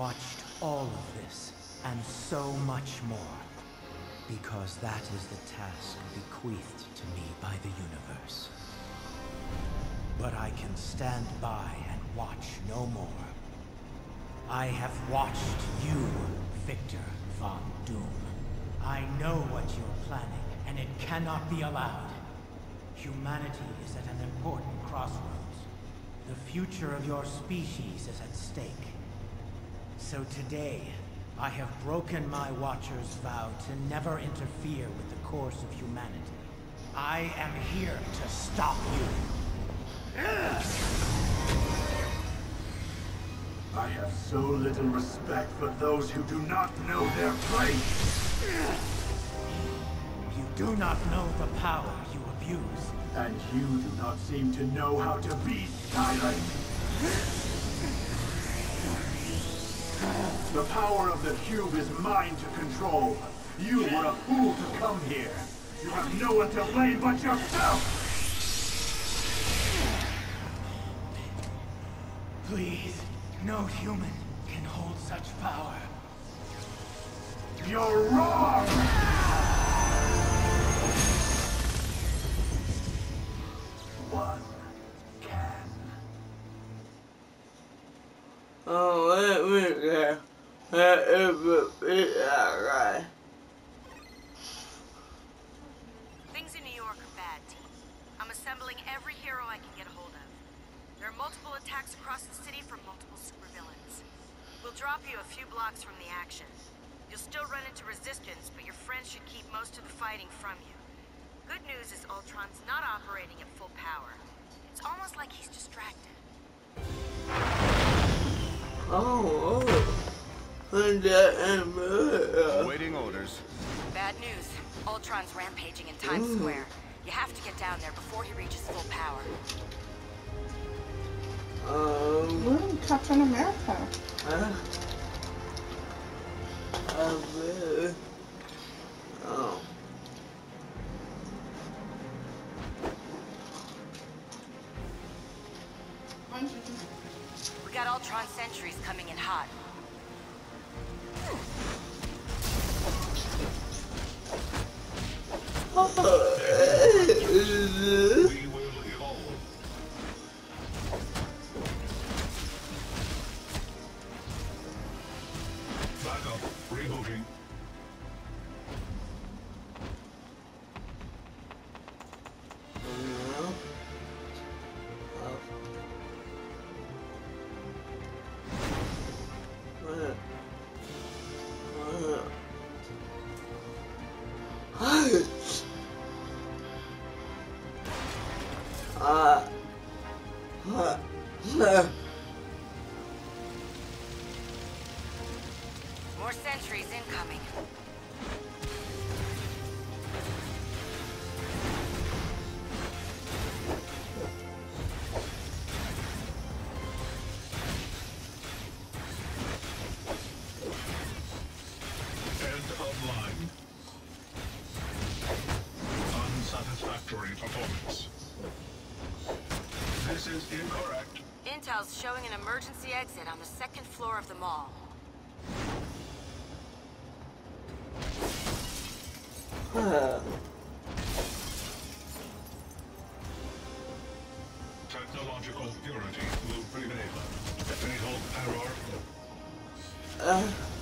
watched all of this, and so much more. Because that is the task bequeathed to me by the universe. But I can stand by and watch no more. I have watched you, Victor Von Doom. I know what you're planning, and it cannot be allowed. Humanity is at an important crossroads. The future of your species is at stake. So today, I have broken my Watcher's vow to never interfere with the course of humanity. I am here to stop you. I have so little respect for those who do not know their place. You do not know the power you abuse. And you do not seem to know how to be silent. The power of the cube is mine to control. You were a fool to come here. You have no one to blame but yourself. Please, no human can hold such power. You're wrong! One can. Oh, let me go. That is alright. Things in New York are bad, team. I'm assembling every hero I can get a hold of. There are multiple attacks across the city from multiple supervillains. We'll drop you a few blocks from the action. You'll still run into resistance, but your friends should keep most of the fighting from you. Good news is Ultron's not operating at full power. It's almost like he's distracted. Oh. Awaiting orders. Bad news. Ultron's rampaging in Times Square. You have to get down there before he reaches full power. Ooh, Captain America. Oh. We got Ultron sentries coming in hot. We will evolve. Back up. Rebooting. More sentries incoming. End of line. Unsatisfactory performance. This is incorrect. Intel's showing an emergency exit on the second floor of the mall. Technological purity will prevail. Fatal error.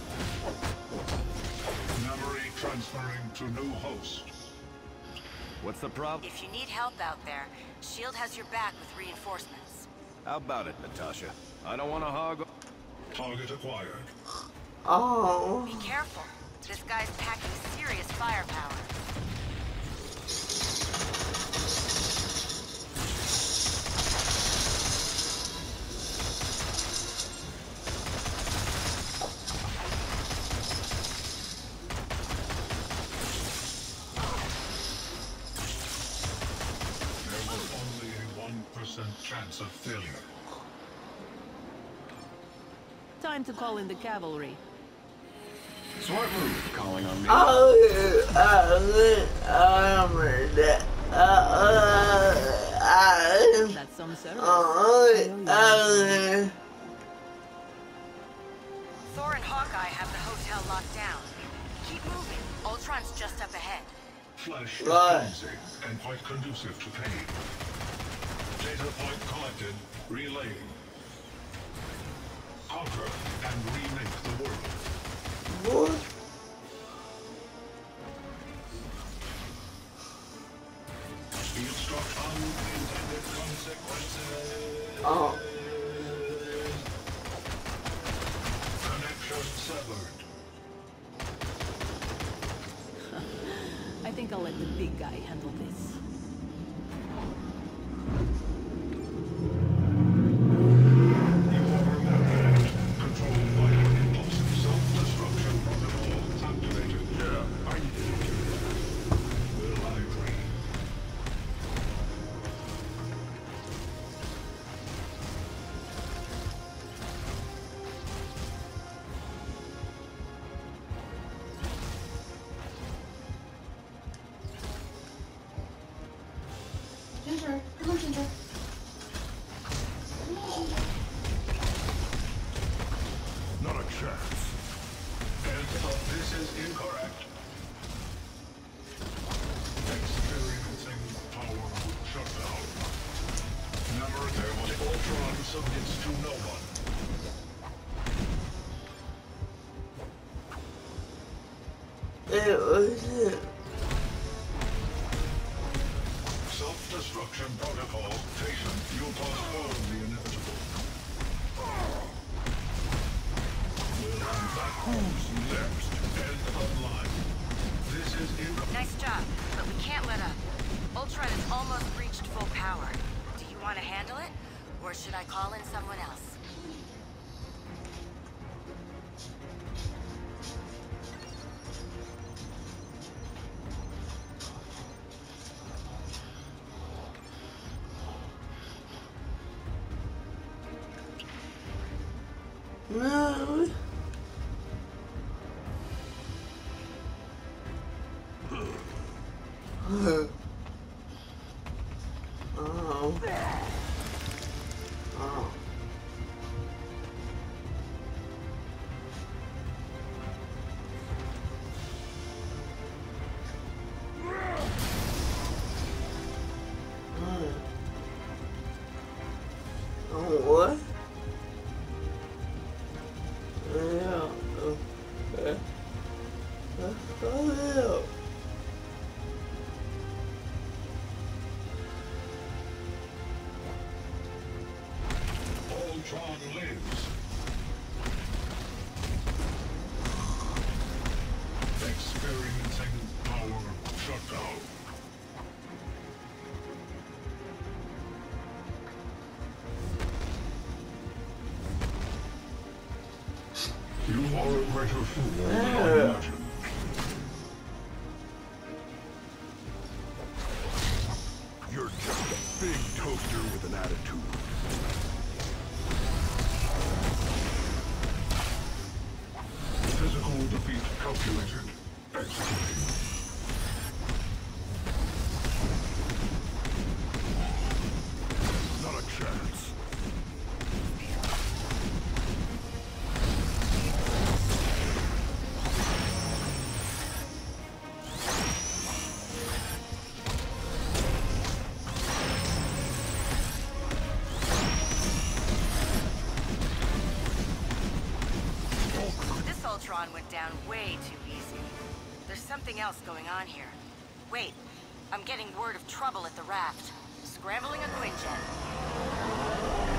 Memory transferring to new host. What's the problem? If you need help out there, S.H.I.E.L.D. has your back with reinforcements. How about it, Natasha? I don't want to hog. Target acquired. Oh. Be careful. This guy's packing serious firepower. There was only a 1% chance of failure. Time to call in the cavalry. Smart move, calling on me. That's some service. I owe you one. Flesh is Right. cleansing and quite conducive to pain. Data point collected. Relaying. Conquer and remake the world. What? Instruct unintended consequences. Oh. Connection severed. I think I'll let the big guy handle this. You are remembered. Controlled by an impulsive self-destruction protocol activated. Yeah, I need it. Will I agree? Ginger, come on, Ginger. Come on, Ginger. Not a chance. Hands up, this is incorrect. Experiencing power shutdown. Never there was Ultron submits to no one. It was it. Self-destruction protocol. Patient, you'll postpone the inevitable. Who's next? End of line. This is in. Nice job, but we can't let up. Ultron has almost reached full power. Do you want to handle it? Or should I call in someone else? No. Oh. Oh. Oh, what? Yeah. Okay. Oh, yeah. Ultron lives. Experiencing power shutdown. You are a greater fool than I imagine. You're just a big toaster with an attitude. Physical defeat calculated. Executing. Not a chance. This Ultron went down way too easy. There's something else going on here. Wait, I'm getting word of trouble at the raft. Scrambling a Quinjet.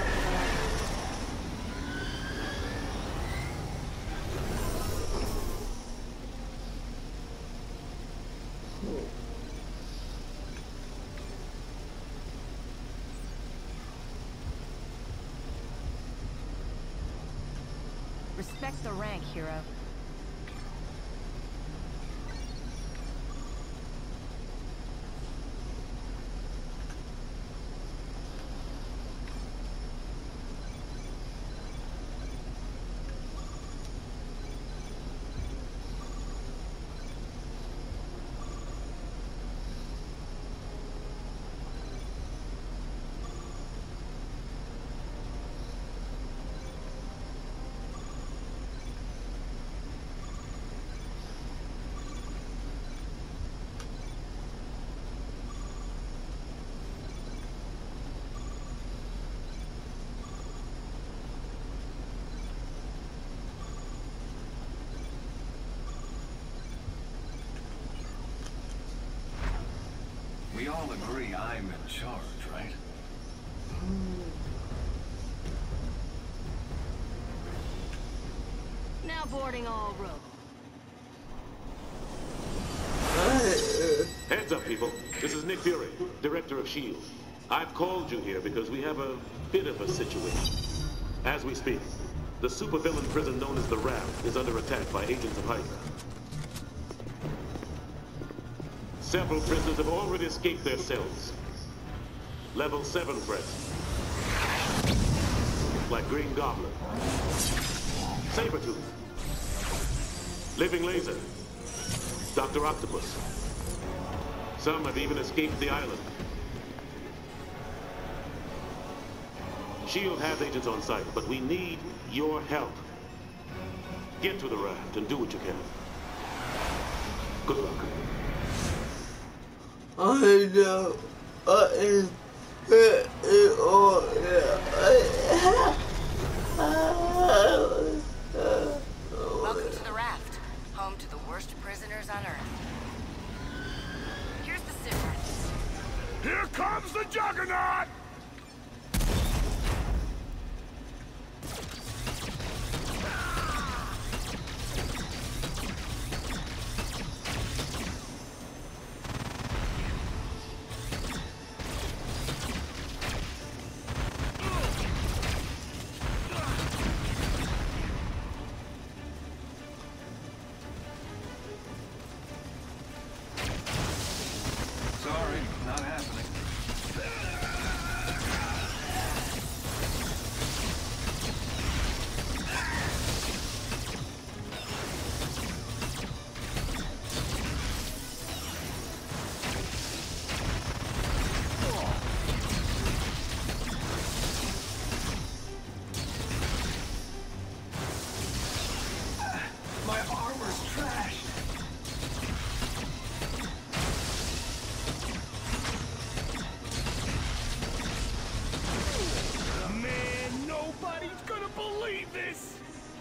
Respect the rank, hero. all agree I'm in charge, right? Now boarding all roads. Heads up, people. This is Nick Fury, Director of S.H.I.E.L.D. I've called you here because we have a bit of a situation. As we speak, the supervillain prison known as the Raft is under attack by agents of Hydra. Several prisoners have already escaped their cells. Level 7 threats. Like Green Goblin, Sabretooth, Living Laser, Dr. Octopus. Some have even escaped the island. S.H.I.E.L.D. has agents on site, but we need your help. Get to the raft and do what you can. Good luck. I know. Welcome to the raft, home to the worst prisoners on Earth. Here's the sit. Here comes the Juggernaut! Sorry, not happening. My armor's trashed. Man, nobody's gonna believe this!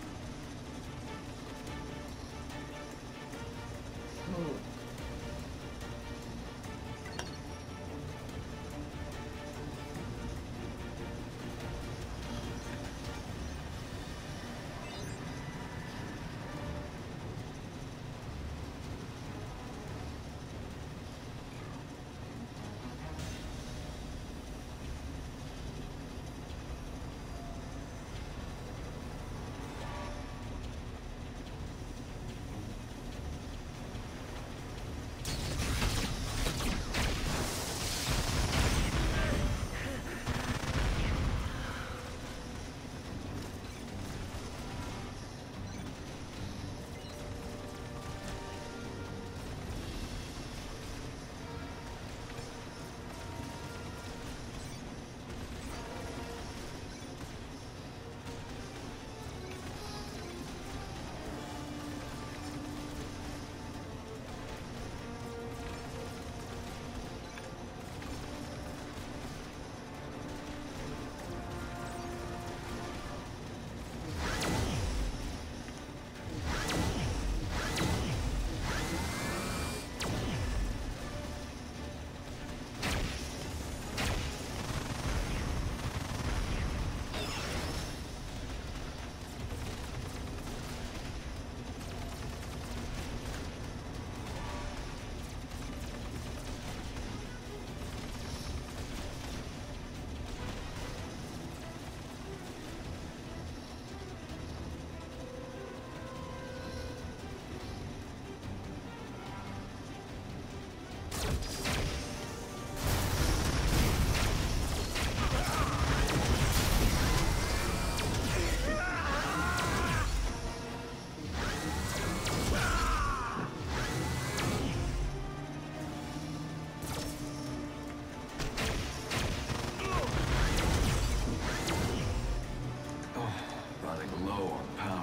Running low on power.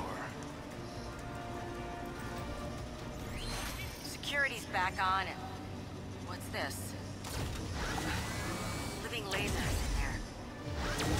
Security's back on and... What's this? Living lasers in there.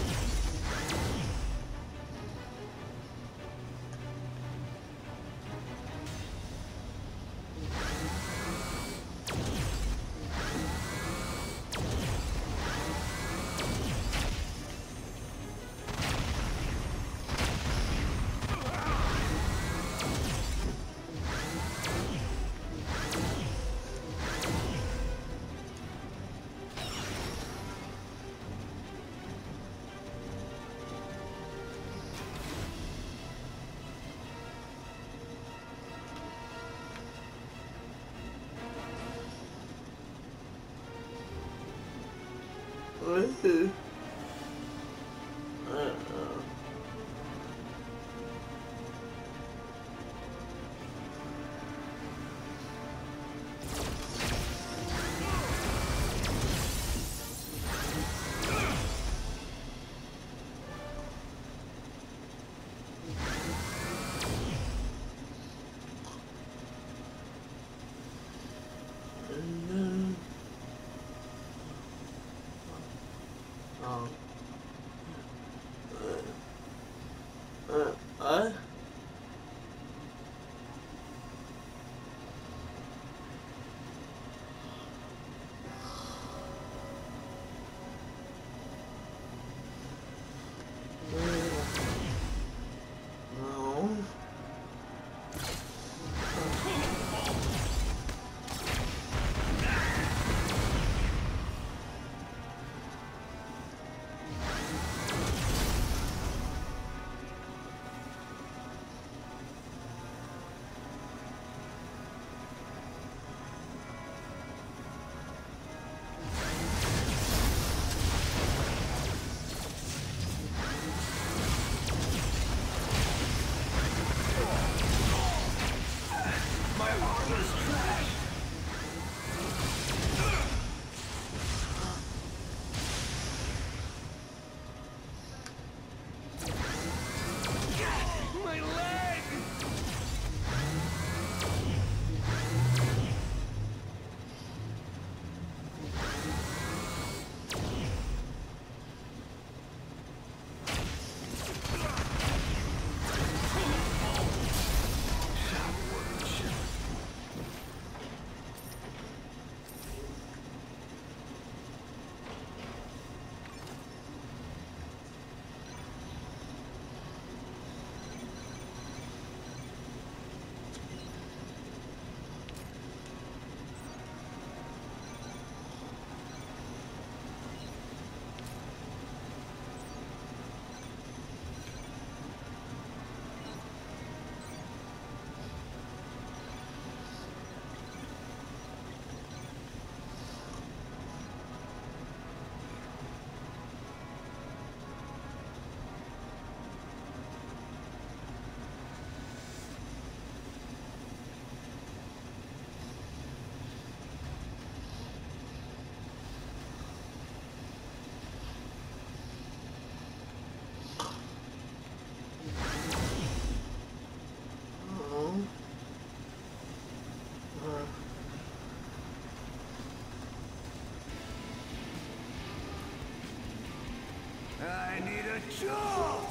I need a jolt!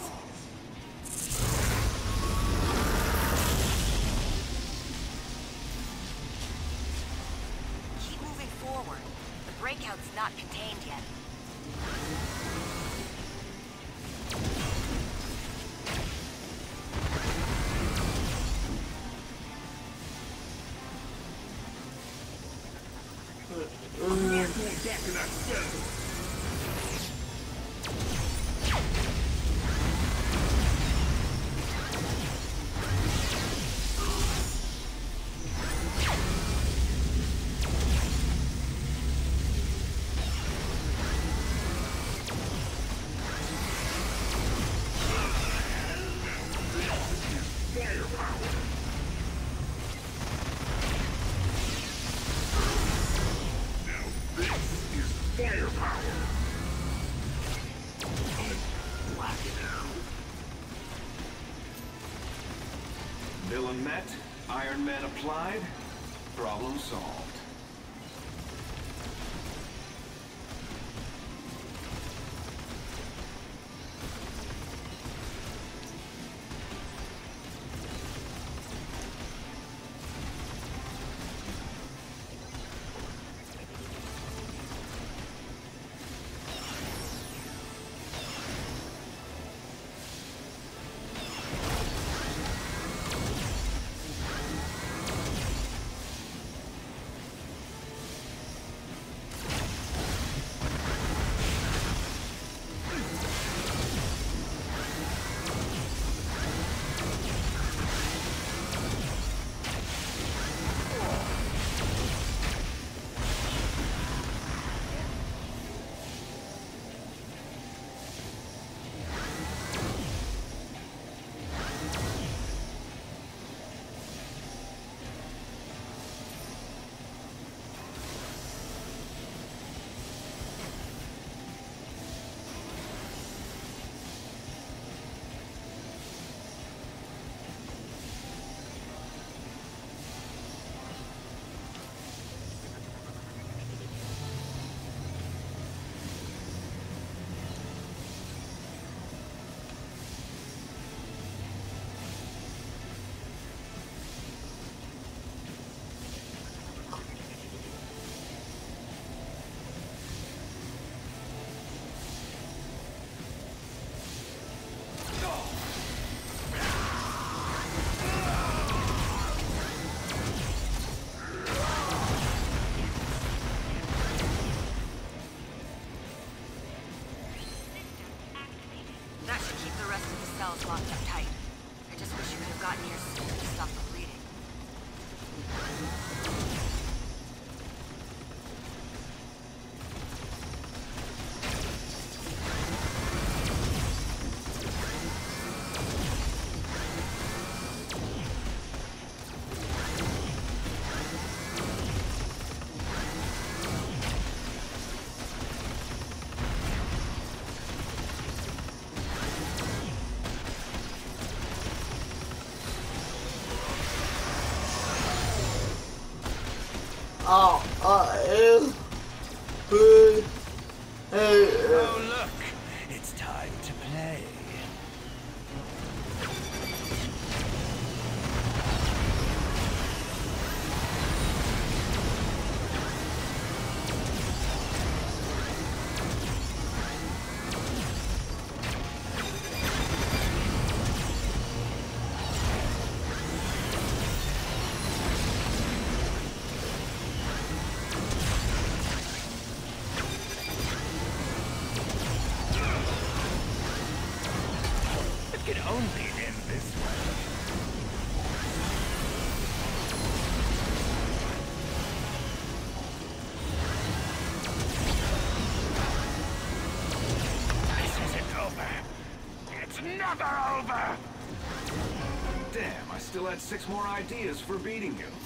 Keep moving forward. The breakout's not contained yet. Villain met, Iron Man applied, problem solved. cells locked up tight. I just wish you could have gotten here sooner to stop the bleeding. Oh, look! It's time to play. It could only end this way. This isn't over. It's never over! Damn, I still had 6 more ideas for beating you.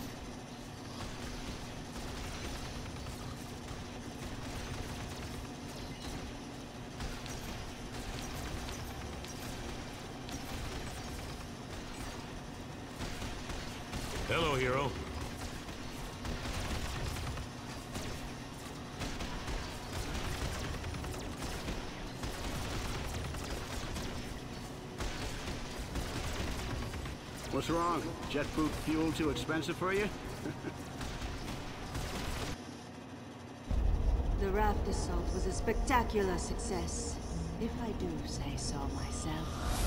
Hello, hero. What's wrong? Jet poop fuel too expensive for you? The raft assault was a spectacular success, if I do say so myself.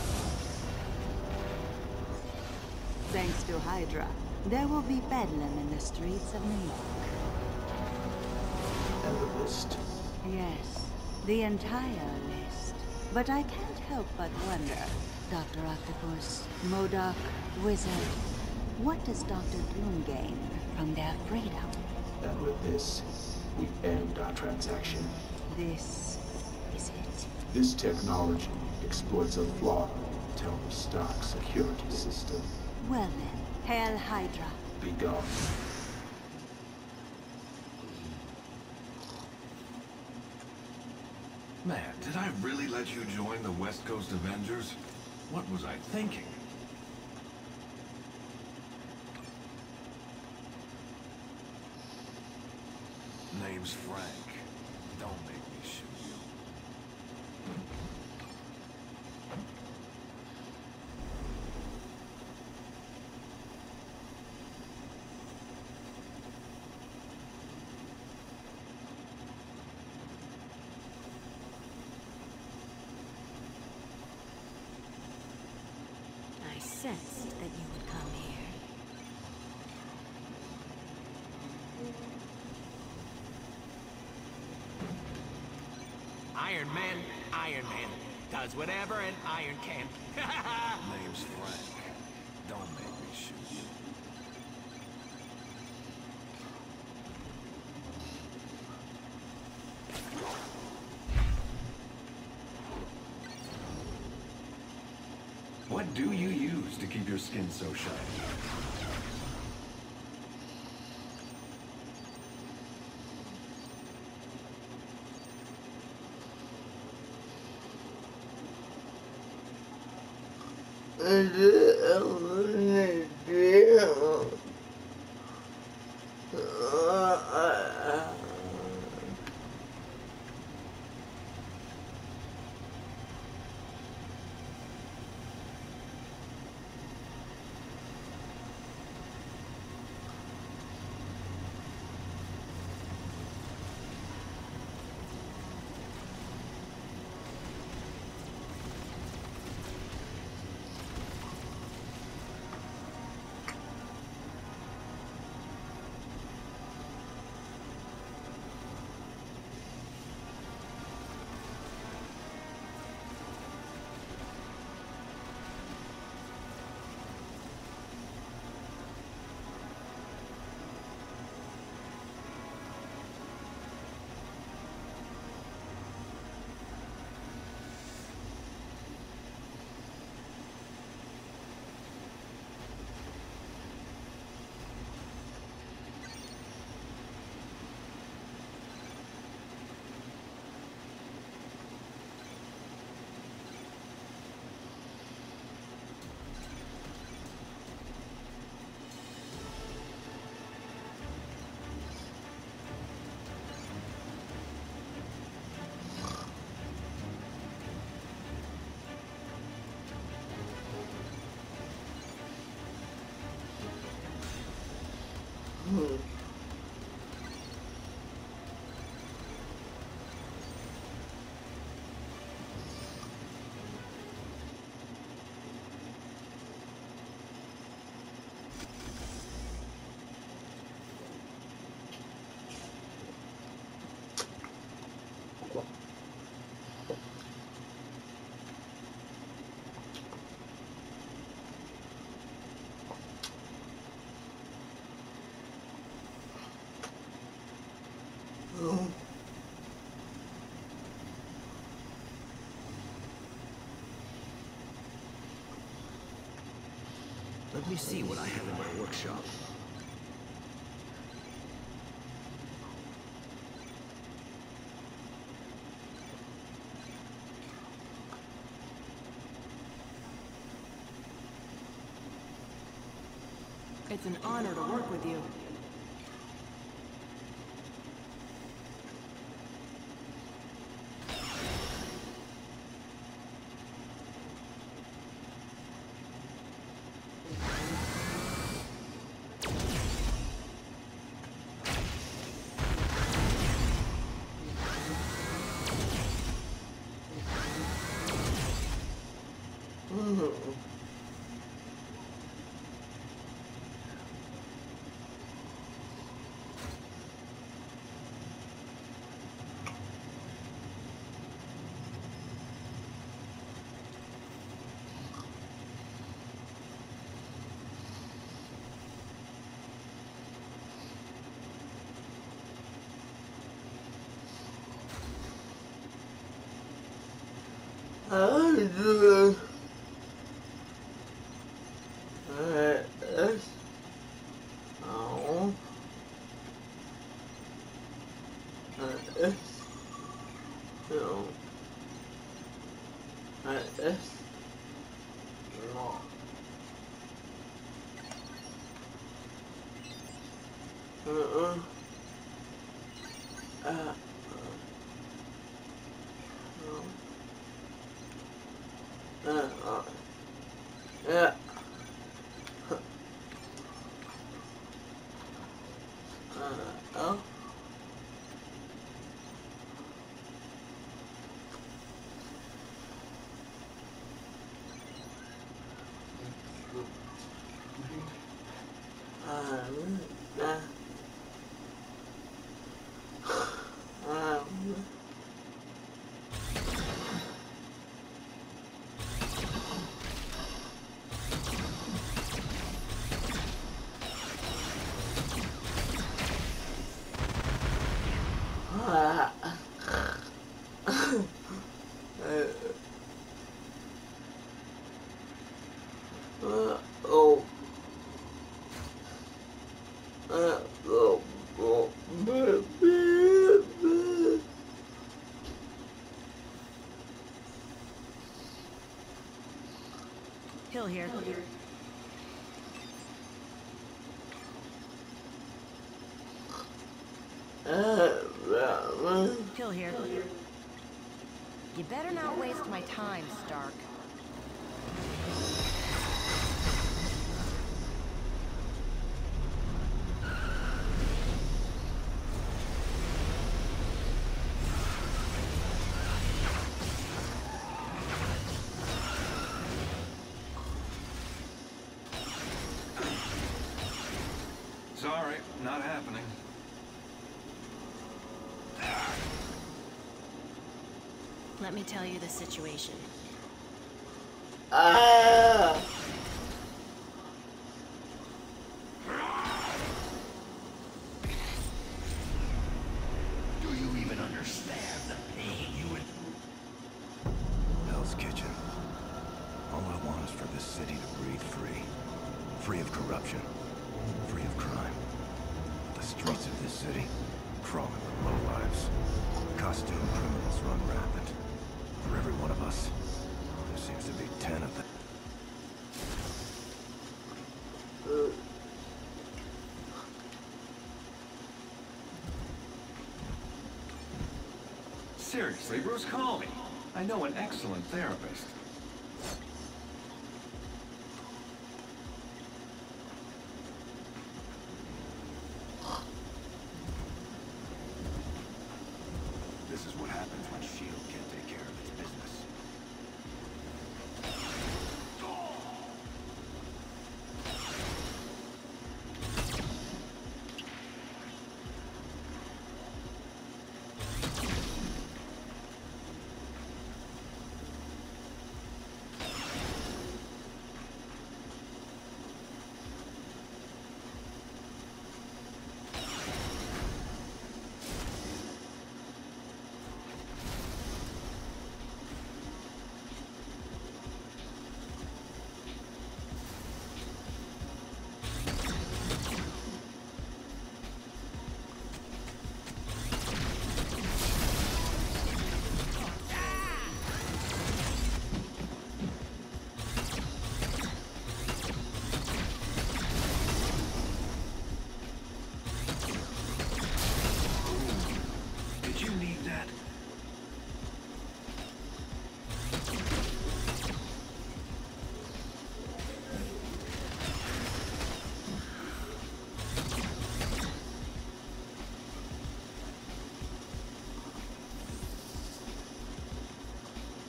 Thanks to Hydra, there will be bedlam in the streets of New York. And the list. Yes, the entire list. But I can't help but wonder, Dr. Octopus, MODOK, Wizard, what does Dr. Doom gain from their freedom? And with this, we end our transaction. This is it. This technology exploits a flaw in Tony Stark's security system. Well then, hail Hydra. Be gone. Man, did I really let you join the West Coast Avengers? What was I thinking? Name's Frank. Don't make me shoot you. I sensed that you would come here. Iron Man. Does whatever an iron can. Name's Frank. Don't make me shoot you. What do you use to keep your skin so shiny? Let me see what I have in my workshop. It's an honor to work with you. Hill here. Hill here. You better not waste my time, Stark. Sorry, not happening. Let me tell you the situation. Do you even understand the pain you would... Hell's Kitchen. All I want is for this city to breathe free. Free of corruption. Free of crime. The streets of this city, crawling with lowlives. Costume criminals run rampant. For every one of us, there seems to be 10 of them. Seriously, Bruce, call me. I know an excellent therapist. This is what happens when S.H.I.E.L.D. can't take care of its business.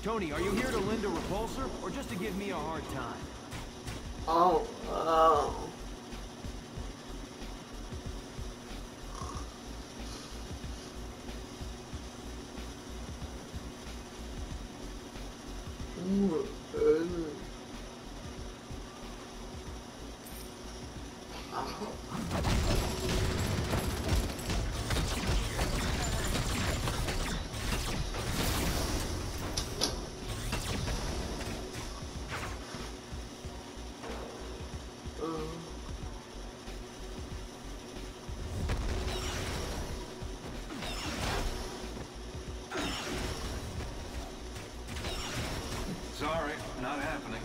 Tony, are you here to lend a repulsor, or just to give me a hard time? Oh, Sorry, not happening.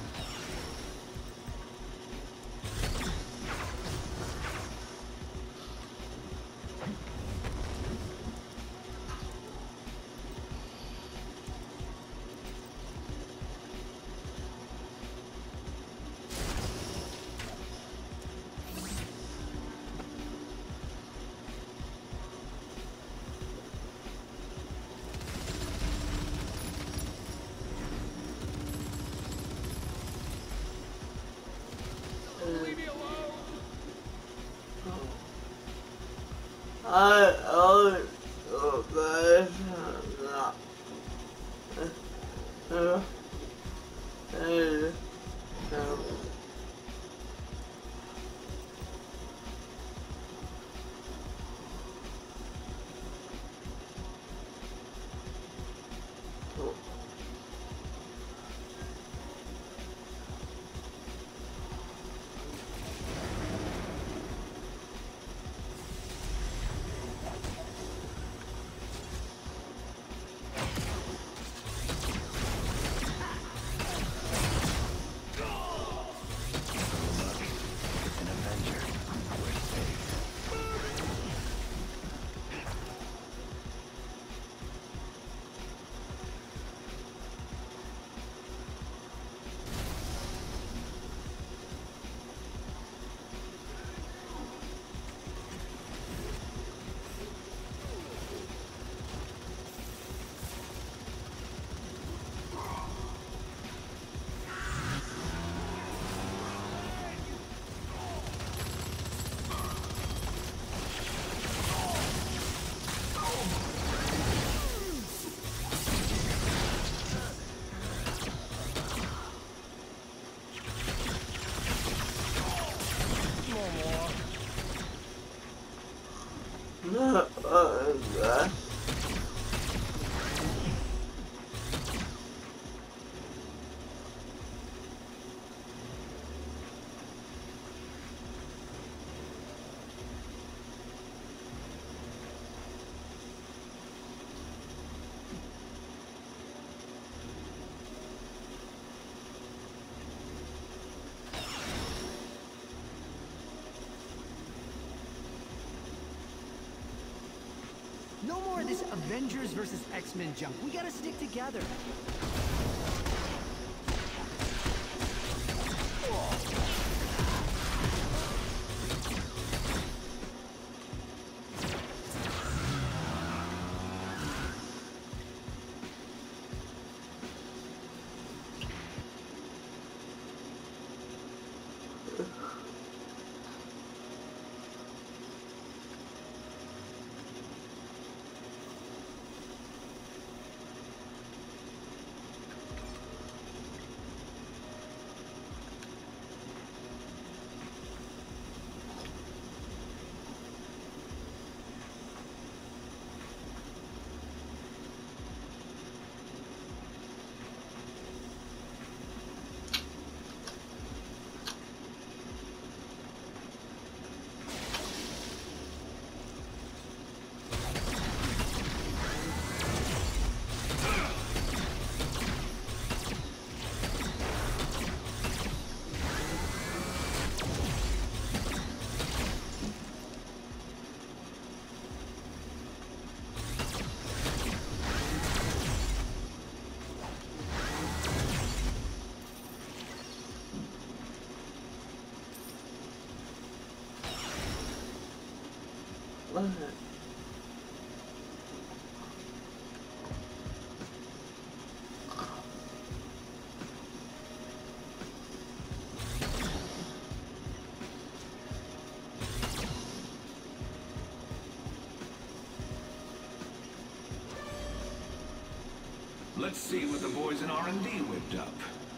No more of this Avengers versus X-Men junk. We gotta stick together. Let's see what the boys in R&D whipped up.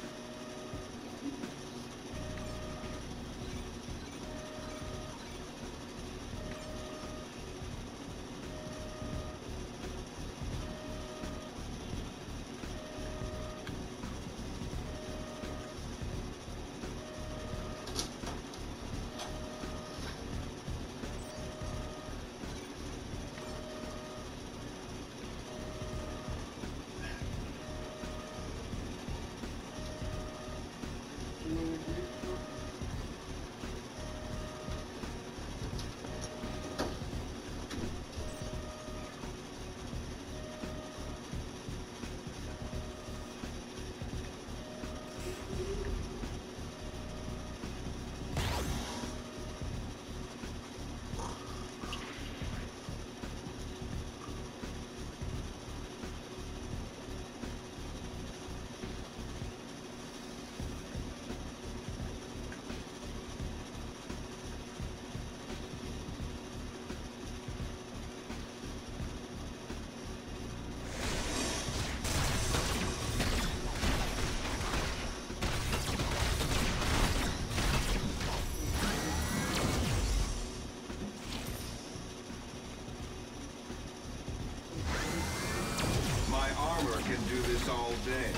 Can do this all day.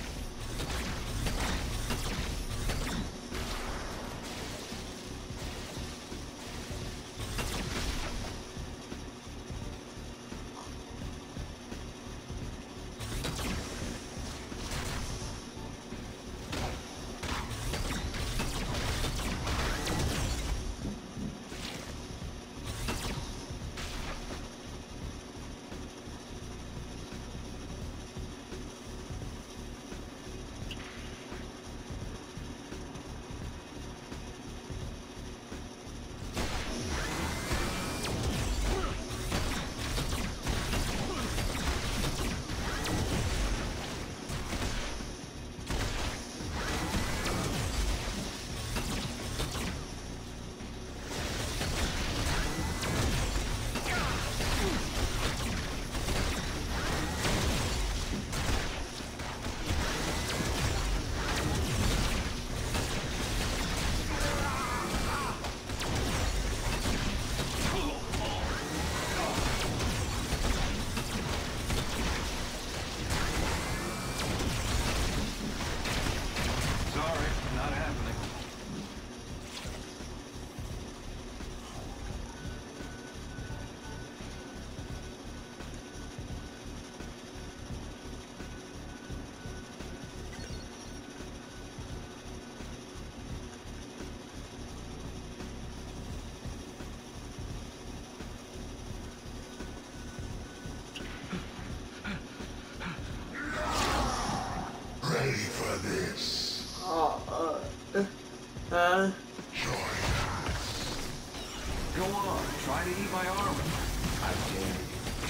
Go on, try to eat my armor. I dare you.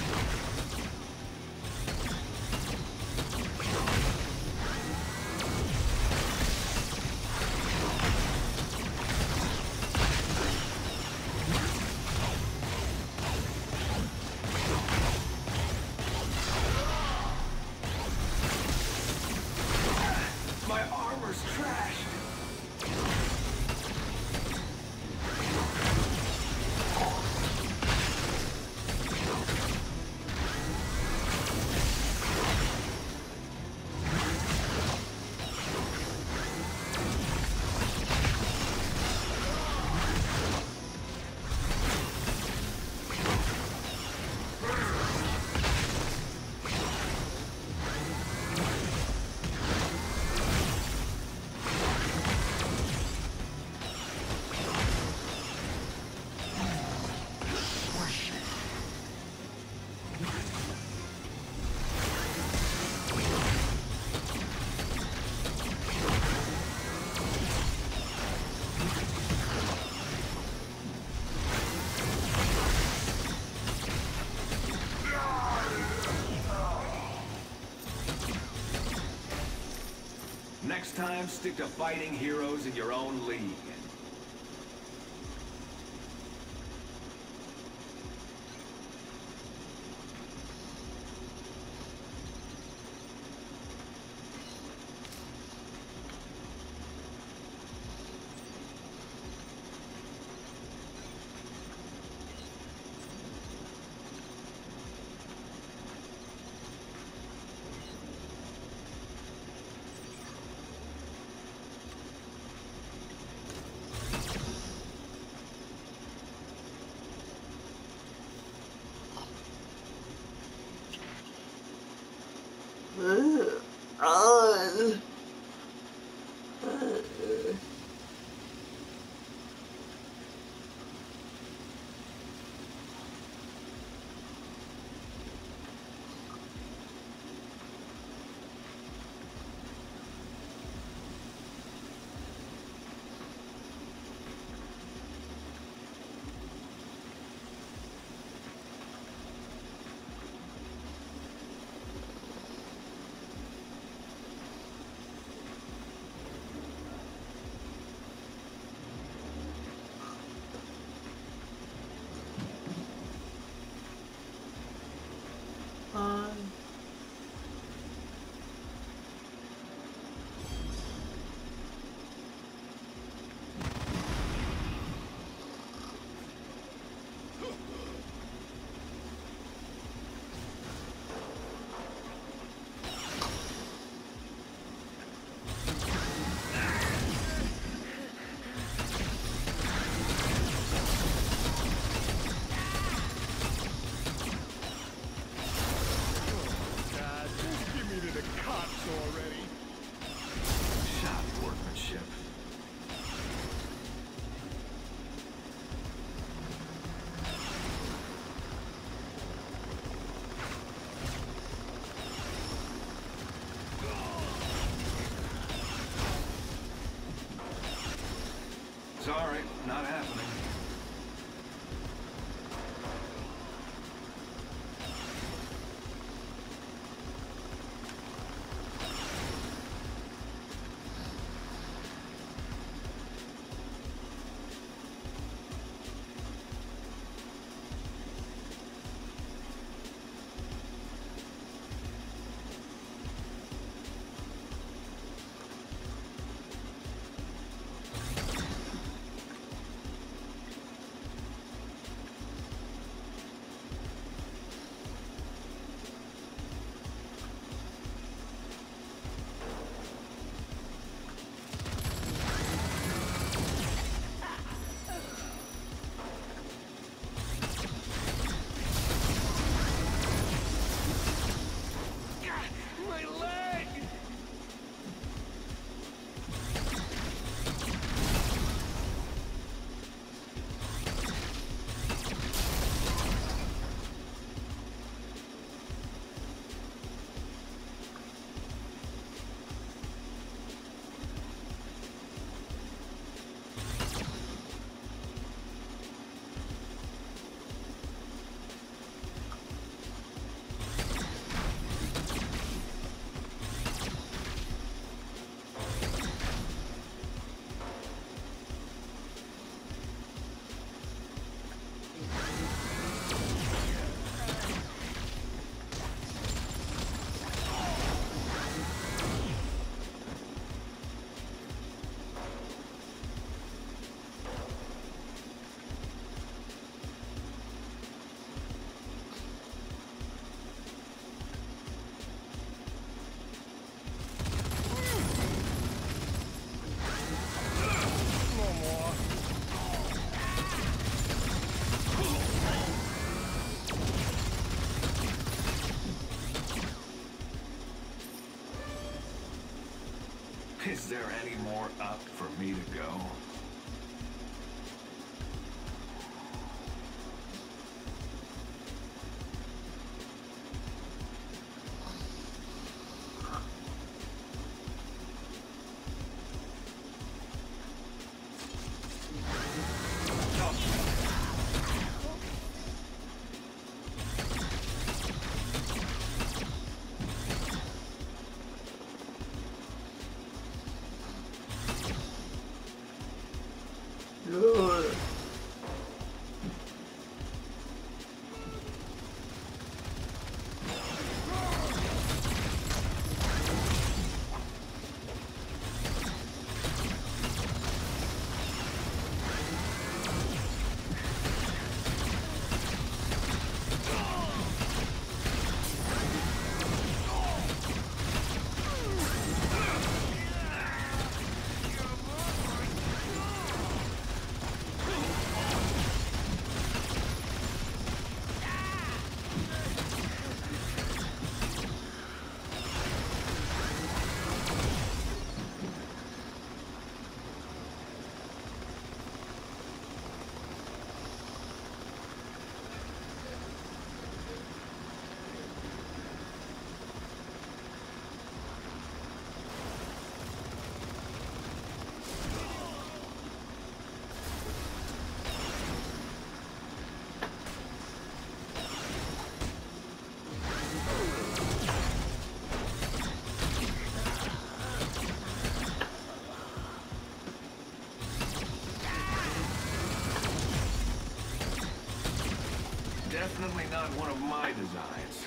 My armor's trashed. Next time, stick to fighting heroes in your own league. not happening. Is there any more up for me to go? Definitely not one of my designs.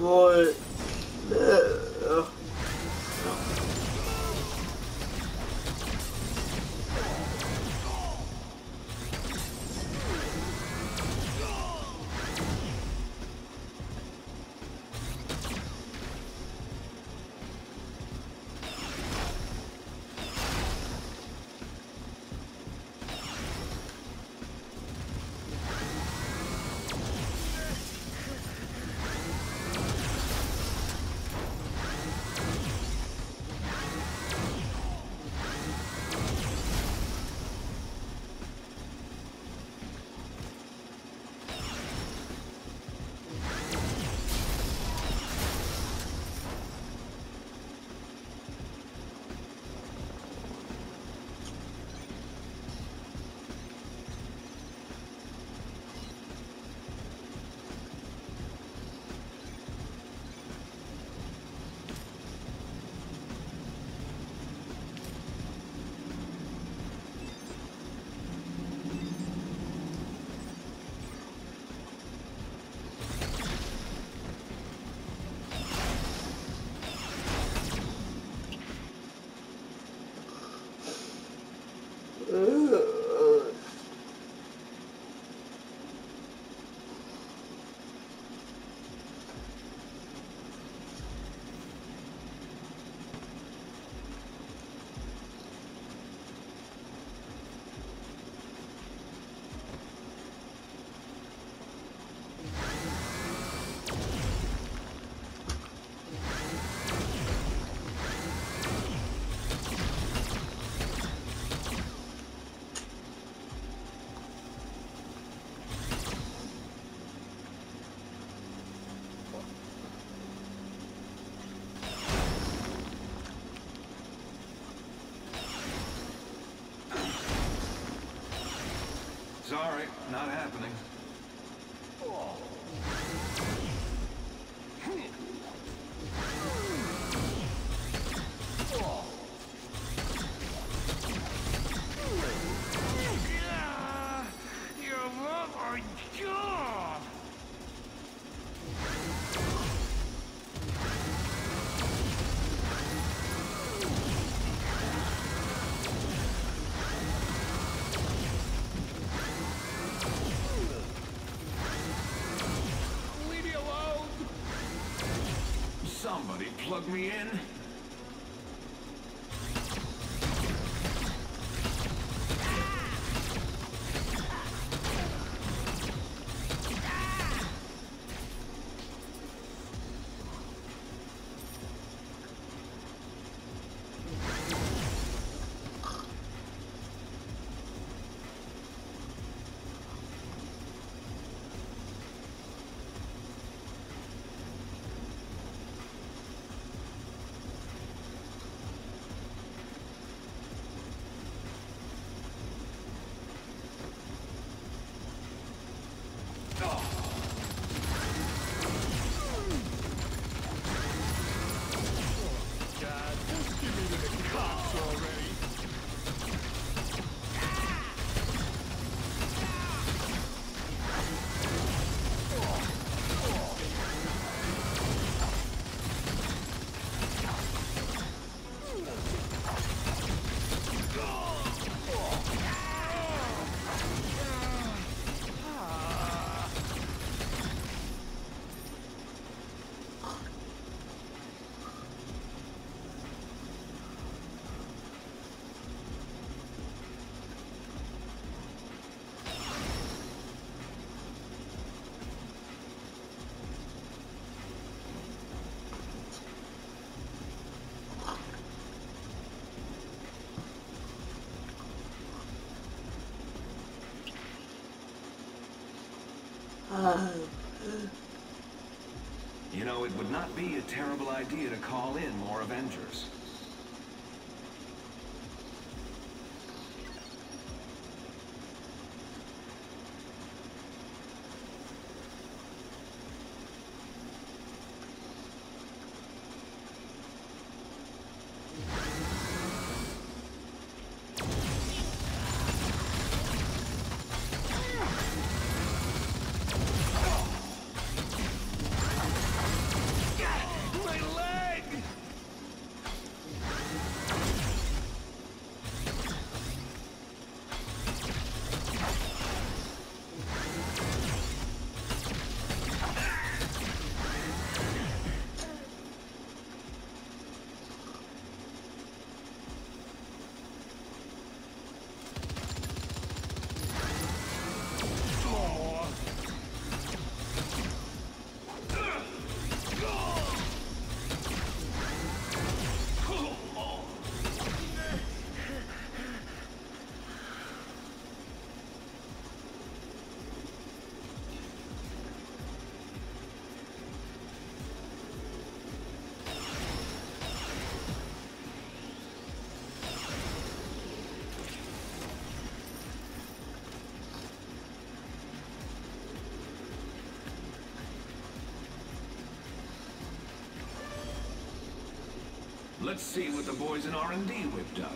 What? Sorry, not happening. Somebody plug me in. You know, it would not be a terrible idea to call in more Avengers. Let's see what the boys in R&D whipped up.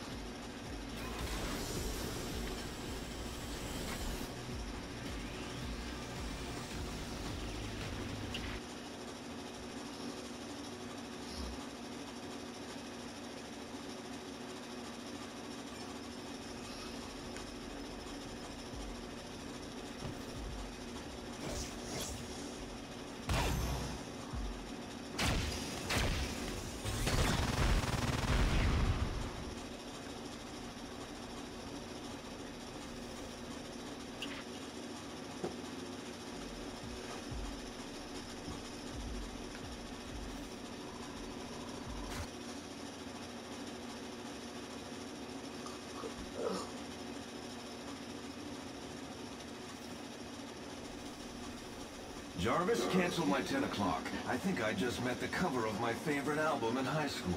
Jarvis, cancel my 10 o'clock. I think I just met the cover of my favorite album in high school.